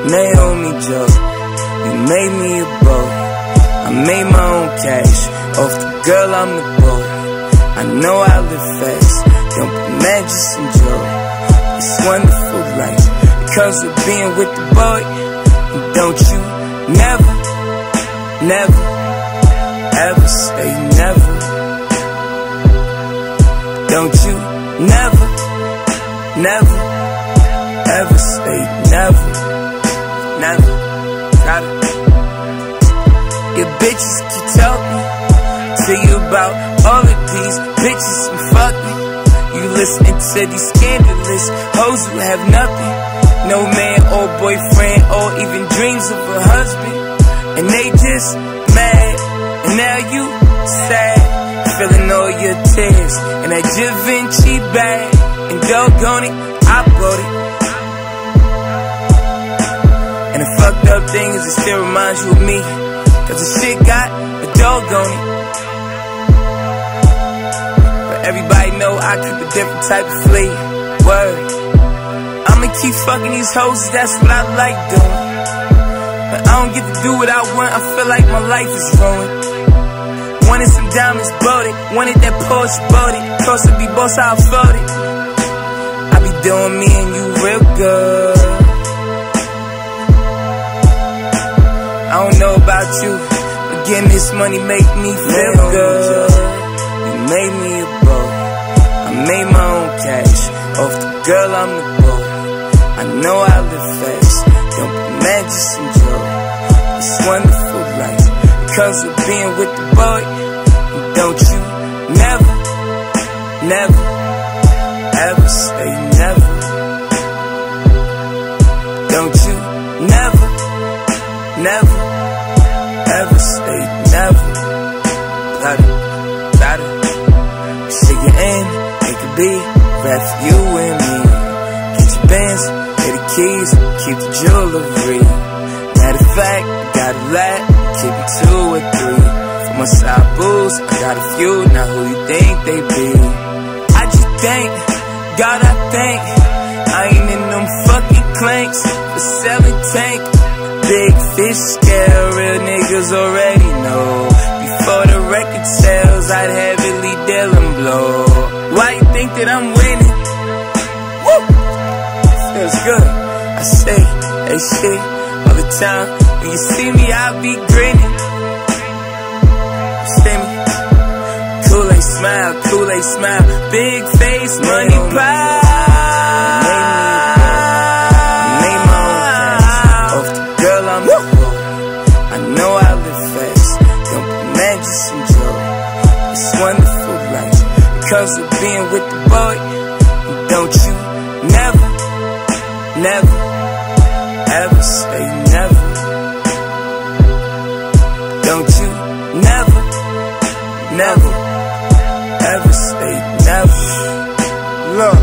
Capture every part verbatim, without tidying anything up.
Naomi joke, you made me a boy. I made my own cash off the girl, I'm the boy. I know I live fast, don't be mad, just enjoy. It's wonderful life, it comes with being with the boy. And don't you never, never, ever say never. Don't you never, never, ever say never, never. Got it. Your bitches keep talking to you about all of these bitches and fuck me. You listening to these scandalous hoes who have nothing, no man or boyfriend or even dreams of a husband. And they just mad, and now you sad, feeling all your tears and that Givenchy bag. And doggone it, I bought it. And the fucked up thing is it still reminds you of me, cause the shit got a dog on it. But everybody know I keep a different type of flea. Word, I'ma keep fucking these hoes, that's what I like doing. But I don't get to do what I want, I feel like my life is ruined. Wanted some diamonds, bought it. Wanted that Porsche, bought it. Cost to be boss, I afford it. I be doing me and you real good. I don't know about you, but getting this money make me feel good. You made me a boy, I made my own cash off the girl, I'm the boy. I know I live fast, don't be mad, just enjoy. It's wonderful life, it comes with being with the boy. And don't you never, never, ever say never. Don't you never, never, ever say never. Got it, got it. Shit get in, it could be rap for you and me. Get your bands, get the keys, keep the jewelry. Matter of fact, got a lot, keep it two or three. For my side booze, I got a few, now who you think they be? I just think, God I think, I ain't in them fucking clanks for selling tank. Big fish scale, real niggas already know. Before the record sales, I'd heavily deal and blow. Why you think that I'm winning? Woo! Feels good. I say, hey shit, all the time. When you see me, I be grinning. You see me? Kool-Aid smile, Kool-Aid smile. Big face, money pile. Wonderful life, cause of being with the boy. And don't you never, never, ever say never. Don't you never, never, ever say never. Look,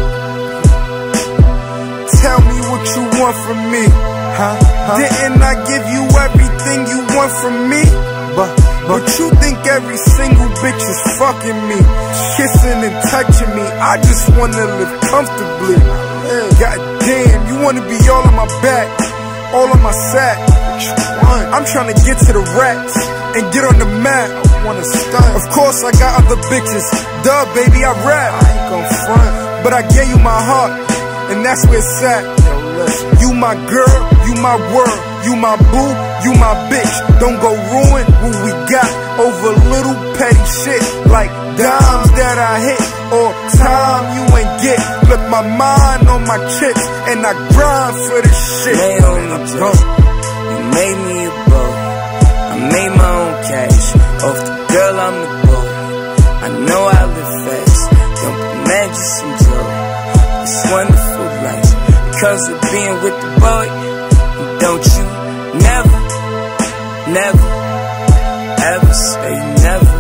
tell me what you want from me, huh? huh? Didn't I give you everything you want from me? But But you think every single bitch is fucking me, kissing and touching me. I just wanna live comfortably. God damn, you wanna be all on my back, all on my sack. I'm trying to get to the racks and get on the map. Of course I got other bitches, duh baby I rap. I ain't gon' front, but I gave you my heart, and that's where it's at. You my girl, you my world, you my boo, you my bitch. Don't go ruin what we got over little petty shit like dimes that I hit or time you ain't get. Look, my mind on my chips and I grind for this shit. Naomi joke, you made me a boy. I made my own cash off the girl, I'm the boy. I know I live fast, don't be mad, just enjoy. It's wonderful life, cause of being with the boy. And don't you never, never, ever say never.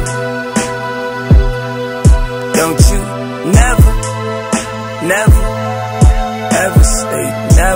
Don't you never, never, ever say never.